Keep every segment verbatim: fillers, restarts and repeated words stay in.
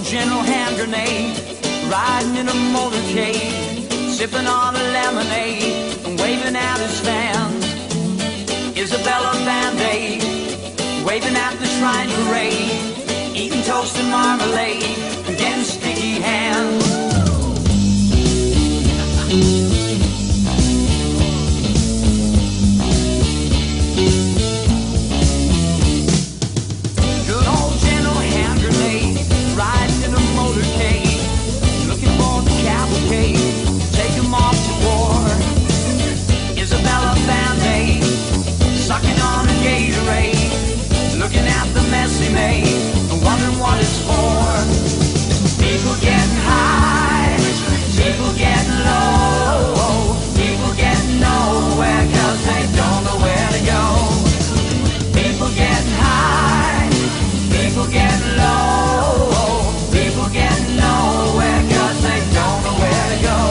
general hand grenade, riding in a motorcade, sipping on a lemonade and waving out his fans. Isabella Band-Aid, waving at the shrine parade, eating toast and marmalade and getting sticky hands. Good old general hand grenade, riding in a motorcade, looking for the cavalcade, take him off to war. Isabella Band-Aid, sucking on a Gatorade, looking at the mess he made and wondering what it's for. People getting high, people getting low, people getting nowhere cause they don't know where to go. People getting high, people getting low, people getting nowhere cause they don't know where to go.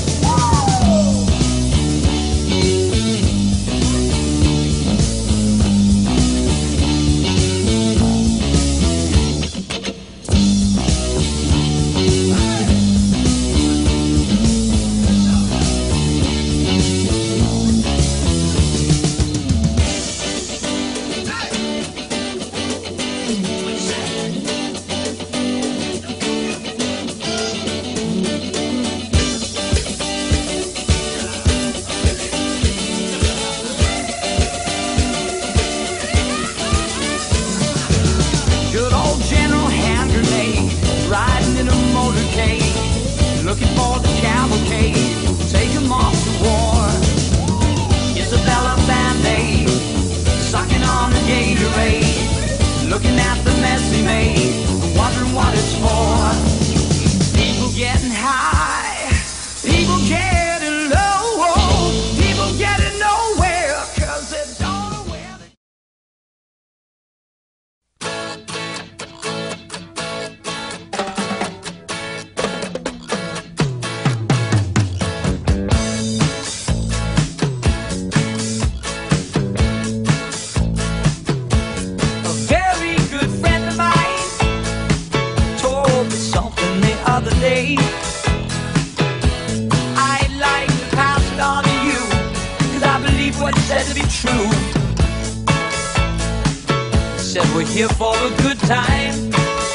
Riding in a motorcade, looking for the cavalcade, take him off to war. Isabella Band-Aid, sucking on a Gatorade, looking at the mess he made, wondering what it's for. People getting high, people getting low, people getting nowhere cause they don't know where they day. I'd like to pass it on to you, cause I believe what you said to be true. Said we're here for a good time,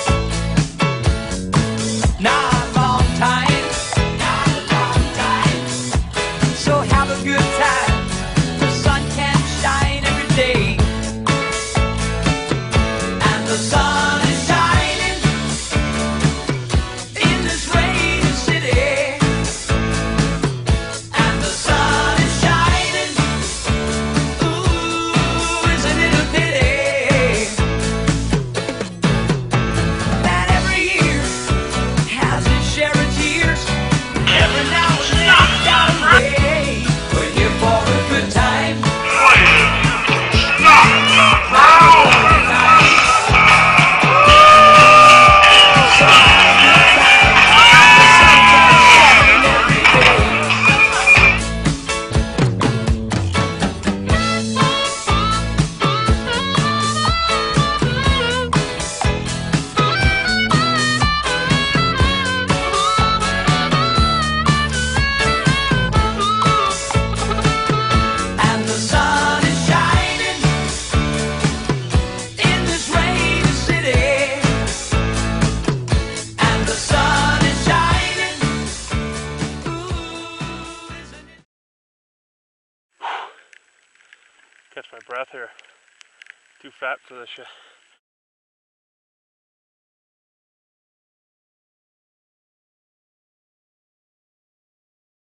not a long time, not a long time. So have a good time, the sun can shine every day, and the sun is shining in this rainy city, and the sun is shining, ooh, isn't it a pity that every year has its share of tears, every now and then it's got a day. We're here for a good time. Catch my breath here. Too fat for this shit.